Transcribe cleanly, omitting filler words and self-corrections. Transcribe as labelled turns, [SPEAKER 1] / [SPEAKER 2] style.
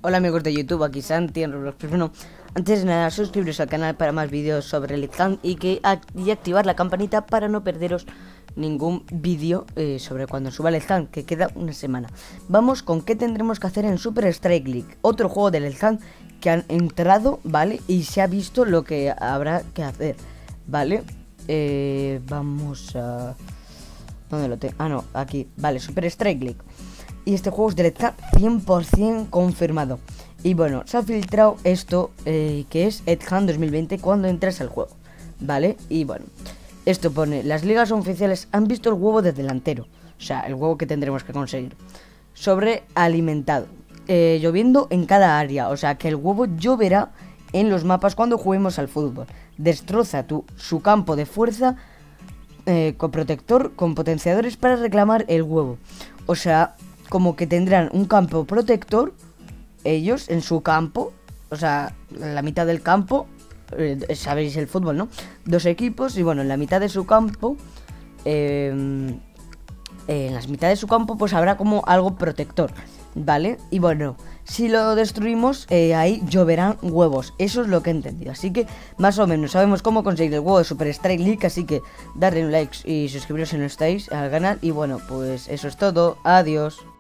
[SPEAKER 1] Hola amigos de YouTube, aquí Santi en Roblox. Pues bueno, antes de nada, suscribiros al canal para más vídeos sobre el Hunt y activar la campanita para no perderos ningún vídeo sobre cuando suba el Hunt, que queda una semana. Vamos con qué tendremos que hacer en Super Strike League, otro juego del Hunt que han entrado, ¿vale? Y se ha visto lo que habrá que hacer, ¿vale? Vamos a... ¿Dónde lo tengo? Ah, no, aquí, vale, Super Strike League. Y este juego es del Hunt 100% confirmado. Y bueno, se ha filtrado esto, que es Hunt 2020 cuando entras al juego, ¿vale? Y bueno, esto pone, las ligas oficiales han visto el huevo de delantero. O sea, el huevo que tendremos que conseguir. Sobrealimentado, lloviendo en cada área. O sea, que el huevo lloverá en los mapas cuando juguemos al fútbol. Destroza su campo de fuerza con protector, con potenciadores para reclamar el huevo. O sea, como que tendrán un campo protector ellos en su campo, o sea, en la mitad del campo, sabéis el fútbol, ¿no? Dos equipos y bueno, en la mitad de su campo, en las mitades de su campo pues habrá como algo protector, ¿vale? Y bueno, si lo destruimos, ahí lloverán huevos. Eso es lo que he entendido. Así que más o menos sabemos cómo conseguir el huevo de Super Strike League. Así que darle un like y suscribiros si no estáis al canal. Y bueno, pues eso es todo. Adiós.